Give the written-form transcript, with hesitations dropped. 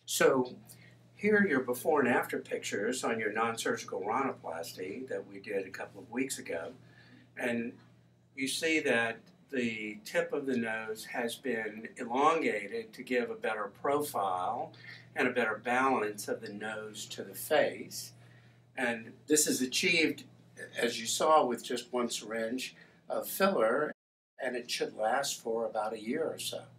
So here are your before and after pictures on your non-surgical rhinoplasty that we did a couple of weeks ago. And you see that the tip of the nose has been elongated to give a better profile and a better balance of the nose to the face. And this is achieved, as you saw, with just one syringe of filler, and it should last for about a year or so.